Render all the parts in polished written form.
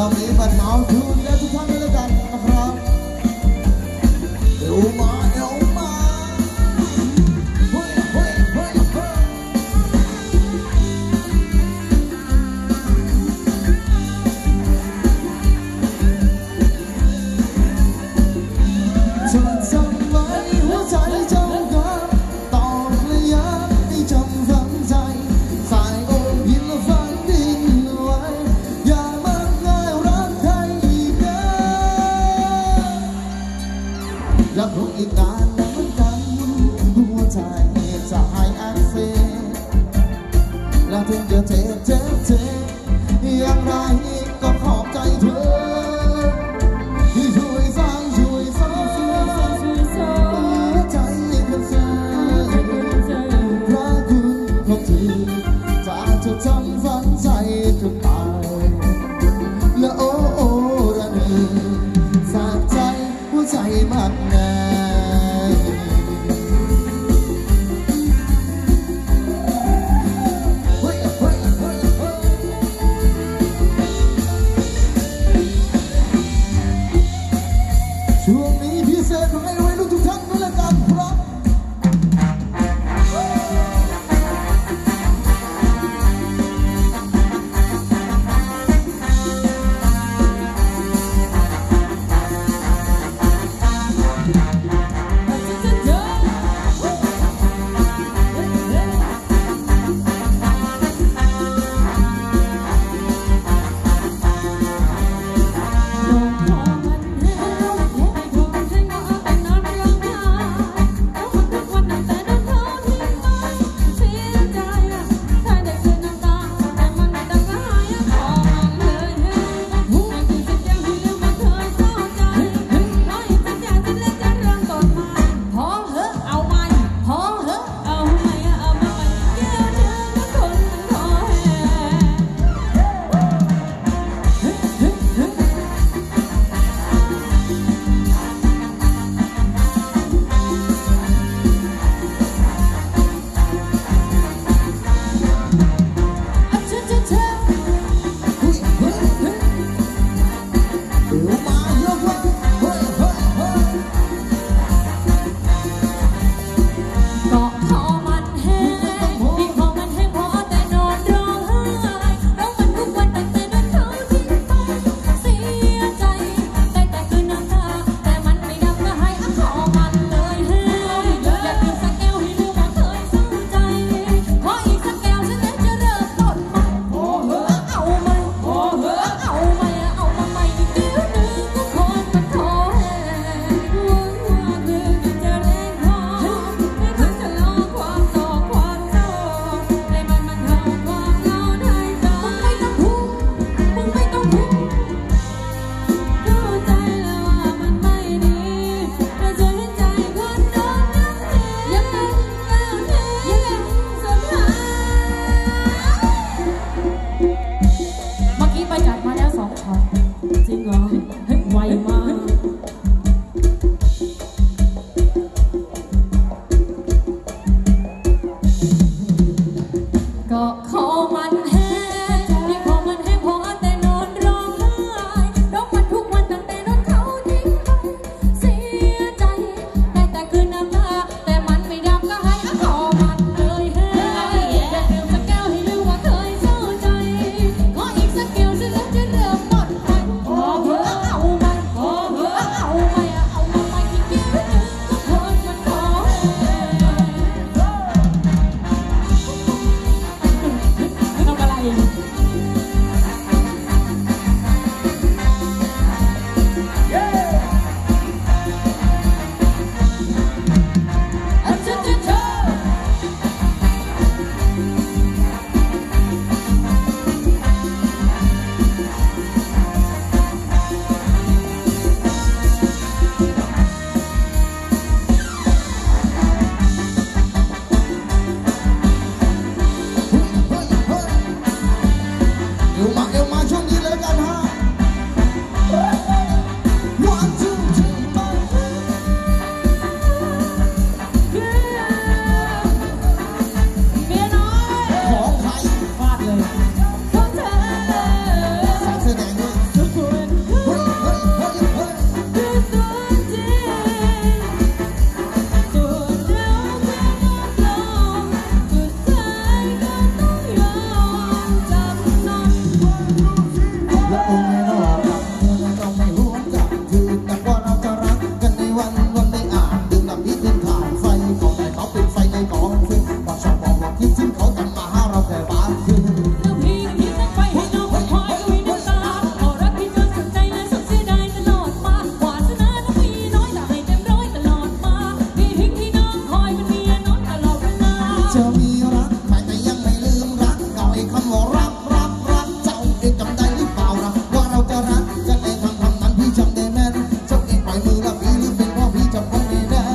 อบนี้บัดเมาคืนและทุกท่านด้วยแล้วกันนะครับเอวมาเอวมาเฮ้ยเฮ้ยเฮ้ยเฮ้ยจดจำไว้หัวใจเจ้ากันตอกและย้ำให้จำฝังใจสายโอบยิ้มและฝันดินไว้อย่ามักง่ายรักใครอีกนะรักผมอีกนานแล้วเหมือนกันหัวใจจะหายอักเสบและถึงจะเจ็บเจ็บเจ็บอย่างไรก็ขอบใจเธอที่ช่วยสร้างช่วยสร้างหัวใจมันเสื่อมพระคุณของเธอจะจดจำฝังใจจนตายและโอ้โอ้ระเนอสะใจหัวใจมากมายเฮ้ยเฮ้ยเฮ้ยเฮ้ยช่วงนี้พิเศษให้วัยรุ่นทุกท่านด้วยละกันครับเองจำได้หรือเปล่านะว่าเราจะรักกันเองคำนั้นพี่จำได้แม่นเจ้าเองปล่อยมือละพี่หรือเป็นเพราะพี่จำไว้ไม่ได้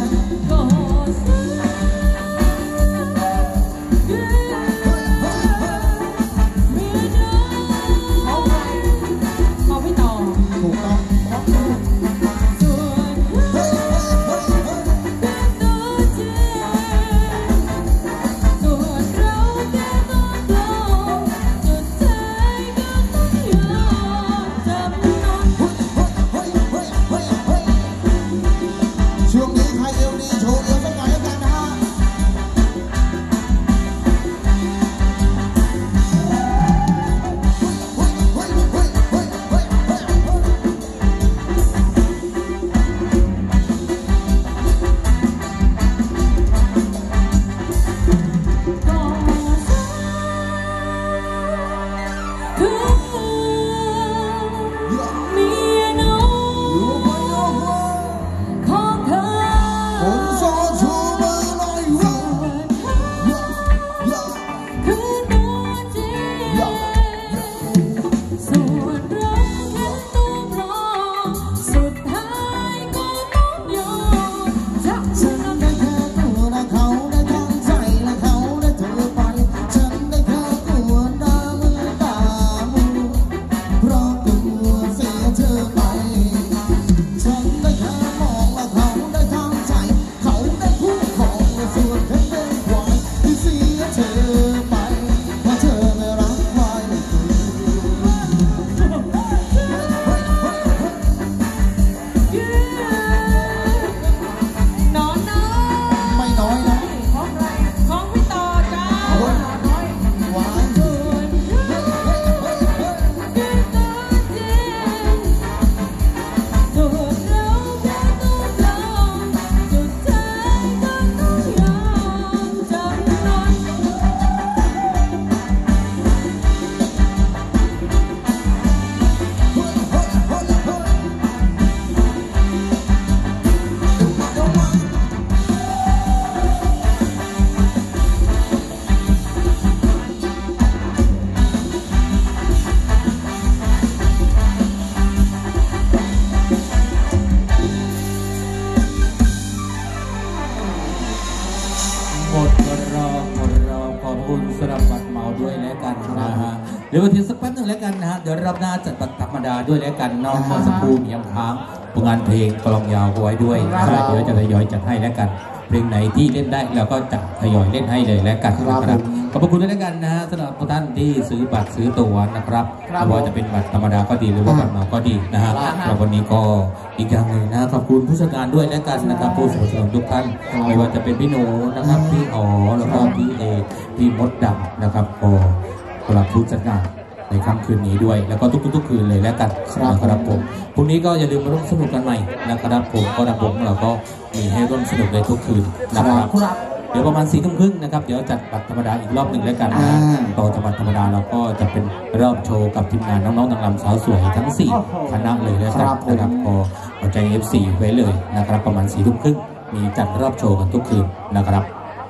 เดี๋ยววันที่สักแป๊บหนึ่งแล้วกันนะฮะเดี๋ยวรอบหน้าจัดบัตรธรรมดาด้วยแล้วกันน้องเมื่อสักครู่มียังค้างงานเพลงกลองยาวไว้ด้วยเดี๋ยวจะทยอยจัดให้แล้วกันเพลงไหนที่เล่นได้เราก็จะทยอยเล่นให้เลยแล้วกันนะครับขอบพระคุณด้วยแล้วกันนะฮะสำหรับท่านที่ซื้อบัตรซื้อตั๋วนะครับไม่ว่าจะเป็นบัตรธรรมดาก็ดีหรือว่าบัตรเหมาก็ดีนะฮะแล้ววันนี้ก็อีกอย่างหนึ่งนะขอบคุณผู้จัดการด้วยแล้วกันนะครับผู้สนับสนุนทุกท่านไม่ว่าจะเป็นพี่หนูนะครับพี่อ๋อแล้วก็พี่เอกพี่มดดำนะครับก็สำหรับผู้จัดการในค่ำคืนนี้ด้วยแล้วก็ทุกคืนเลยแล้วกันนะครับผมพรุ่งนี้ก็อย่าลืมมาร่วมสนุกกันใหม่นะครับผมก็ระบบเราก็มีให้ร่วมสนุกในทุกคืนนะครับเดี๋ยวประมาณ4 ทุ่มครึ่งนะครับเดี๋ยวจัดบัตรธรรมดาอีกรอบหนึ่งแล้วกันนะต่อจากบัตรธรรมดาเราก็จะเป็นรอบโชว์กับทีมงานน้องๆนางรำสาวสวยทั้ง4คณะเลยแล้วกันนะครับก็เอาใจ F4 ไว้เลยนะครับประมาณ4 ทุ่มครึ่งมีจัดรอบโชว์กันทุกคืนนะครับ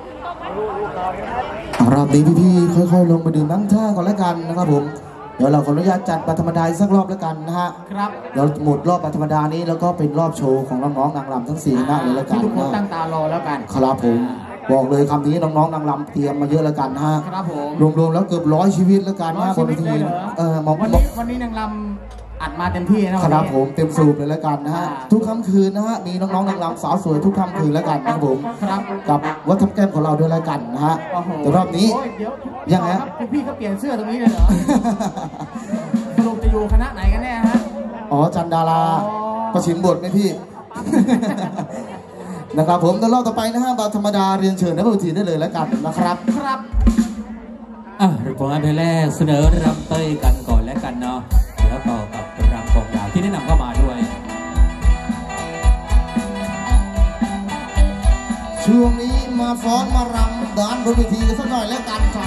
รอบนี้พี่ๆค่อยๆลงมาดื่มน้ำท่าก่อนแล้วกันนะครับผมเดี๋ยวเราขออนุญาตจัดบัตรธรรมดาสักรอบแล้วกันนะฮะครับเดี๋ยวหมดรอบบัตรธรรมดานี้แล้วก็เป็นรอบโชว์ของน้องๆนางรำทั้ง4คณะเลยแล้วกันทุกคนตั้งตารอแล้วกันครับผมบอกเลยคำนี้น้องๆนางรำเตรียมมาเยอะแล้วกันฮะครับผมรวมๆแล้วเกือบ100 ชีวิตแล้วกันนะคนทีวันนี้นางรำอัดมาเต็มที่นะครับผมเต็มสูบเลยแล้วกันนะฮะทุกค่ำคืนนะฮะมีน้องๆนางรำสาวสวยทุกค่ำคืนแล้วกันนะผมกับวัฒนธรรมแก้มของเราด้วยแล้วกันนะฮะแต่รอบนี้ยังไงพี่เขาเปลี่ยนเสื้อตรงนี้เลยเหรอสรุปจะอยู่คณะไหนกันแน่ฮะอ๋อจันดาราประชิมบทไหมพี่นะครับผมในรอบต่อไปนะฮะบัตรธรรมดาเรียนเชิญนักดนตรีได้เลยแล้วกันนะครับครับผลงานเพลงแรกเสนอรำเต้ยกันก่อนแล้วกันเนาะแล้วต่อกับรำกองยาวที่แนะนำเข้ามาด้วยช่วงนี้มาฟ้อนมารำด้านบนเวทีกันสักหน่อยแล้วกันจ้า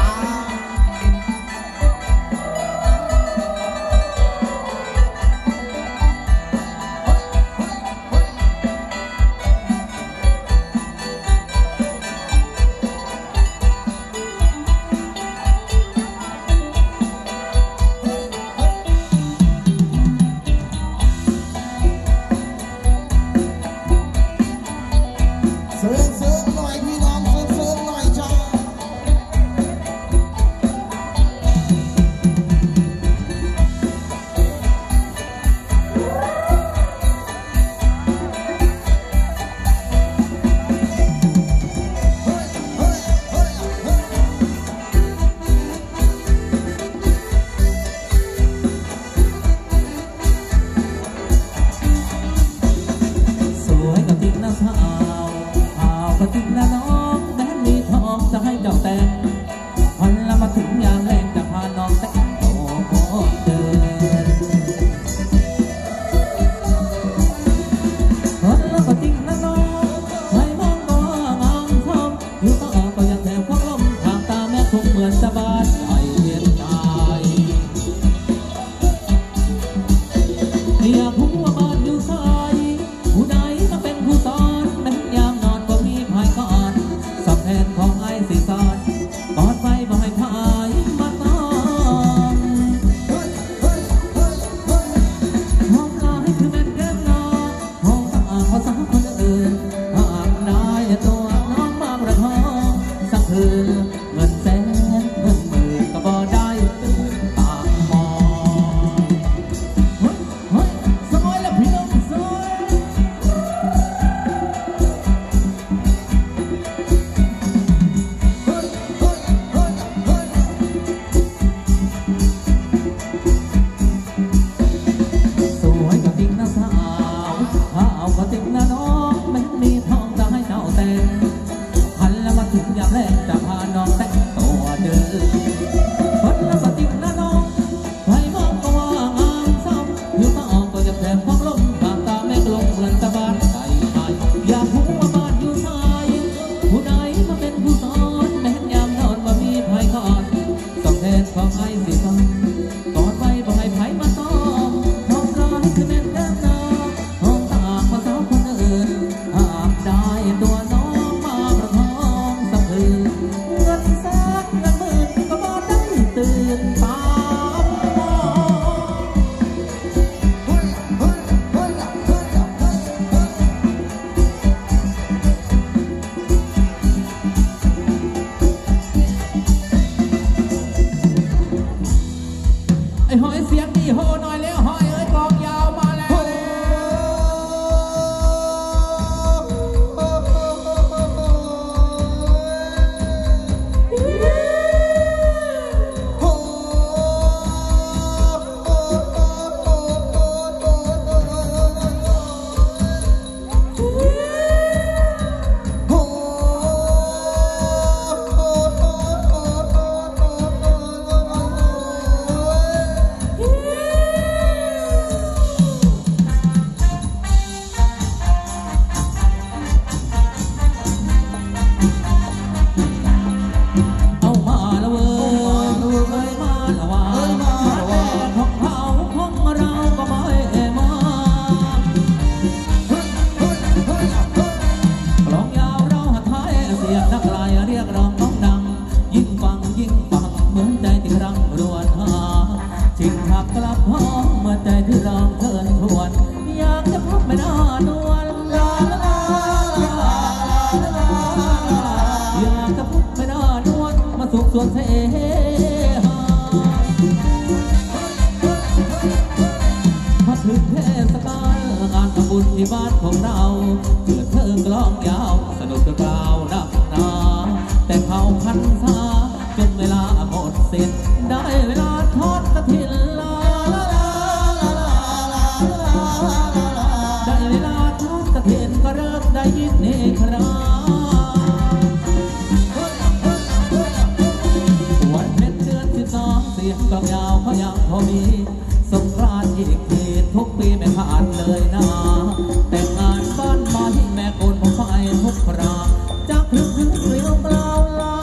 เสียงกลองยาวเขายังพอมีสงกรานต์อีกทีทุกปีไม่ขาดเลยนะแต่งงานบ้านมาที่แม่โกนผมไฟทุกคราจากครึ่งเรียวเปล่าลา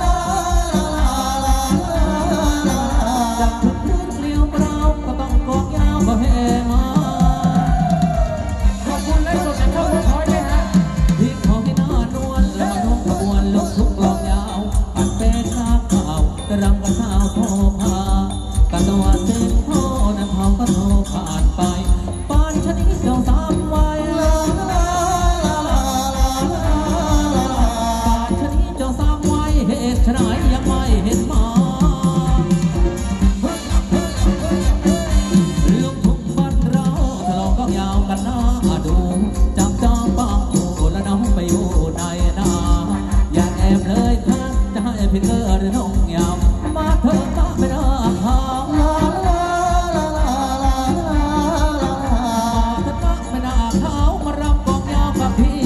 จากครึ่งเรียวเปล่าก็ต้องกองยาวก็แห่มาขอบคุณและสดจากช่องน้อยเลยฮะที่เขาที่หน้านวลและมาน้องขบวนลูกทุกกลองยาวอันเป็นข้าข่าวกระรำกระเท้าโทพากระตัวเต็มโทน้ำเขาก็โทผ่านไปปานชนิดเจ้าสามวัยเหตุไฉนยังไม่เห็นมาเรื่องทุ่งบ้านเราทะเลาะก็ยาวกันหน้าดูจับจองป้องดูและน้องไปอยู่ในนาอย่าแอบเลยค่ะจะให้พี่เกอร์หรือน้องยาวมาเถอะมาไม่ได้หางมาเถอะมาไม่ได้เขามารำกองยาวกับพี่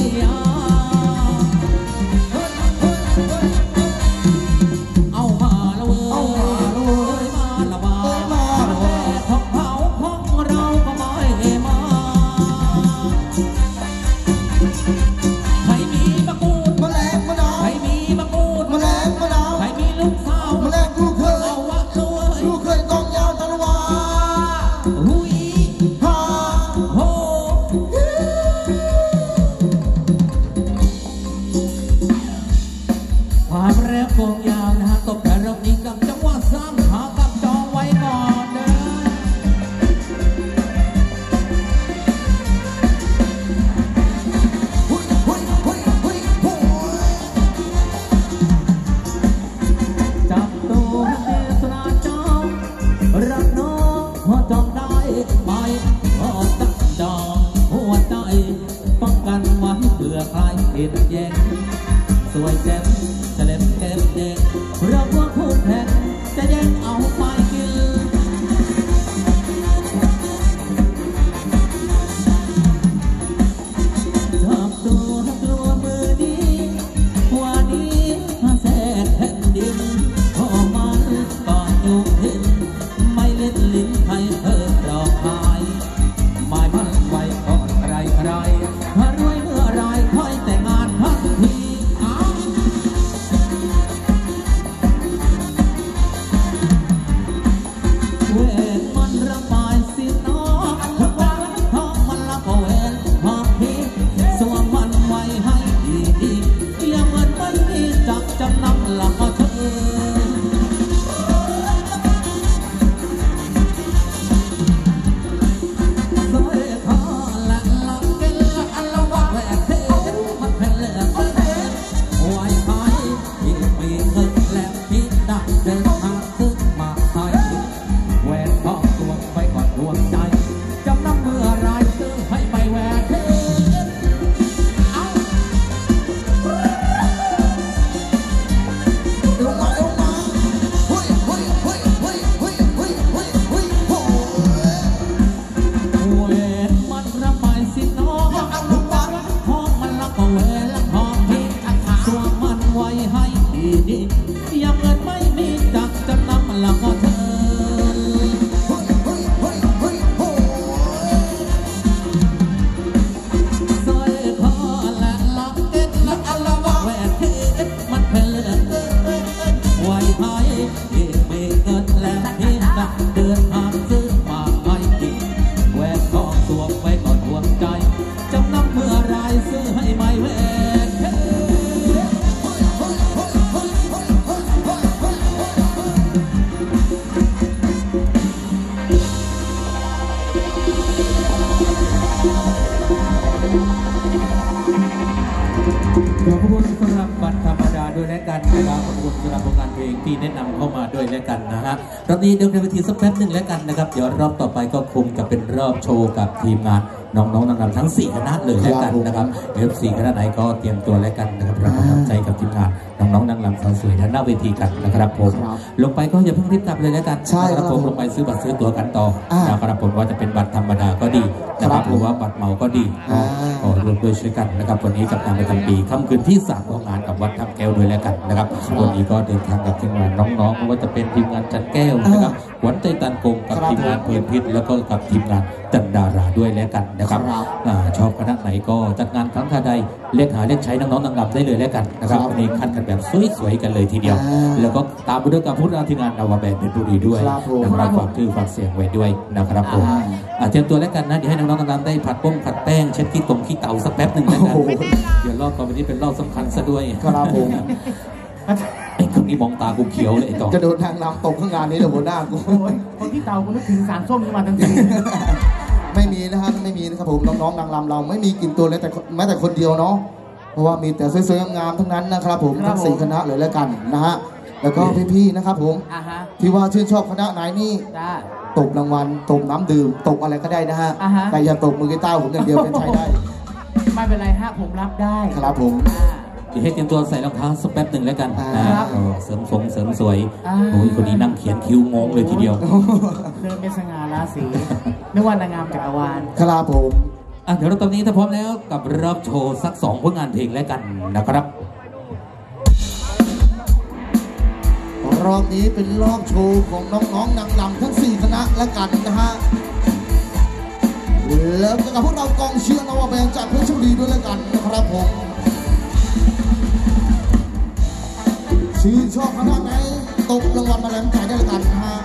กองยาวนะฮะตบแต่รอบนี้กับจังหวะสร้างขากับจองไว้ก่อนเด้จับตัวเดือดราจองรักน้องพอจองได้ไหมพอตั้งจองหัวใจป้องกันไว้เพื่อใครเห็นแย่งสวยแจ่มจะเล่นเก็บเด็กเราว่าคู่แข่งจะแย่งเอาไปกินจับตัวกลัวมือดีวันนี้มาแทรกแผ่นดินพอมันก่อนอยู่หินไม่เล่นลิ้นให้เธอดอกไม้หมายมันไว้ก่อนใครถ้ารวยเมื่อไรค่อยแต่งงานทันทีเวทมันระบายสิน้องทุกวันท้องมันละก็เวรพอพี่สวมมันไว้ให้ดีๆอย่าเหมือนไม่มีจับจำนำละก็เธอสวยคอละละเกลละอันละว่าแหวกเทมันเป็นเลือดไว้ให้ที่มีเงินแล้วพี่ดักเดินทางขึ้นมาให้แหวนทองตัวไปก่อนดวงใจจำนำเมื่อไรซื้อให้ไปแหวนเทเอาลงมาเฮ้ยเฮ้ยเฮ้ยเฮ้ยเฮ้ยเฮ้ยเฮ้ยเฮ้ยโอ้แหวนมันระบายสิน้องห้องมันละก็แหวนละห้องพี่สวมมันไว้ให้ดีๆอย่าเงินไม่มีจักจำนำละก็เธอสวยคอและล็อกเก็ตและอัลวะแหวนเพชรมันเป็นเลือดไว้ให้ที่มีเงินแล้วที่ดักเดินทางซื้อมาให้ดีแหวนทองสวมไว้ก่อนดวงใจจำนำเมื่อไรซื้อให้ไม่แหวนเพชรขอบคุณสำหรับบัตรธรรมดาด้วยและกันนะครับขอบคุณสำหรับผลงานเพลงที่แนะนำเข้ามาด้วยและกันนะฮะรอบนี้เดี๋ยวในเวทีสักแป๊บหนึ่งแล้วกันนะครับเดี๋ยวรอบต่อไปก็คงจะเป็นรอบโชว์กับทีมงานน้องๆนางรำทั้ง4คณะเลยแล้วกันนะครับ F4 คณะไหนก็เตรียมตัวแล้วกันนะครับเราประทับใจกับทีมงานน้องๆนางรำสาวสวยทางหน้าเวทีกันนะครับผมลงไปก็อย่าเพิ่งรีบกลับเลยแล้วกันนะครับผมลงไปซื้อบัตรซื้อตั๋วกันต่อนะครับผมว่าจะเป็นบัตรธรรมดาก็ดีนะครับหรือว่าบัตรเหมาก็ดีขอรวมด้วยช่วยกันนะครับวันนี้กับการประจำปีค่ำคืนที่3ของงานกับวัดทับแก้วด้วยแล้วกันนะครับวันนี้ก็เดินทางกับทีมงานน้องๆไม่ว่าจะเป็นทีมงานจันแก้วนะครับหวันใจตันกงกับทีมงานเพลินพิษแล้วก็กับทีมงานจันดาราด้วยแล้วกันนะครับชอบคณะไหนก็จัดงานครั้งใดเรียกหาเรียกใช้น้องๆนางรำได้เลยแล้วกันนะครับวันนี้คัดกันแบบสวยๆกันเลยทีเดียวแล้วก็ตามไปด้วยกับผู้ทีมงานนาวาแบนด์เพชรบุรีด้วยนะครับฝากชื่อฝากเสียงไว้ด้วยนะครับผมเตรียมตัวแล้วกันนะเดี๋ยวให้น้องๆนางรำได้ผัดป้งผัดแป้งเช็ดขี้ตรงขี้เต่าสักแป๊บหนึ่งแล้วกันเดี๋ยวรอบต่อไปนี้เป็นรอบสำคัญซะด้วยครับผมไอ้คนนี้มองตากูเขียวเลยไอ้ต่อจะโดนนางรำตกข้างงานนี้เลยหัวหน้ากูคนที่เต่ากูนึกถึงสารส้มขึ้นมาทันทีไม่มีนะครับไม่มีนะครับผมน้องๆนางรำเราไม่มีกินตัวเลยแต่แม้แต่คนเดียวเนาะเพราะว่ามีแต่สวยๆงามๆทั้งนั้นนะครับผมทั้ง4คณะเลยแล้วกันนะฮะแล้วก็พี่ๆนะครับผมที่ว่าชื่นชอบคณะไหนนี่ตบรางวัลตบน้ำดื่มตบอะไรก็ได้นะฮะแต่อย่าตบมือกีตาร์ผมอย่างเดียวเป็นใช้ได้ไม่เป็นไรฮะผมรับได้ครับผมเดี๋ยวให้เตรียมตัวใส่รองเท้าสักแป๊บหนึ่งแล้วกันนะเสริมทรงเสริมสวยโอ้ยคนนี้นั่งเขียนคิ้วงงเลยทีเดียวเดินเป็นสง่าราศีนึกว่านางงามจักรวาลครับผมเดี๋ยวเราตอนนี้ถ้าพร้อมแล้วกับรอบโชว์สัก2ผลงานเพลงแล้วกันนะครับรอบนี้เป็นรอบโชว์ของน้องๆนางรำทั้ง4คณะแล้วกันนะฮะแล้วก็กับพวกเรากองเชียร์นวแบงจากเพชรบุรีด้วยแล้วกันนะครับผมชื่นชอบคณะไหนตกรางวัลมาแล้วจ่ายได้แล้วกันนะฮะ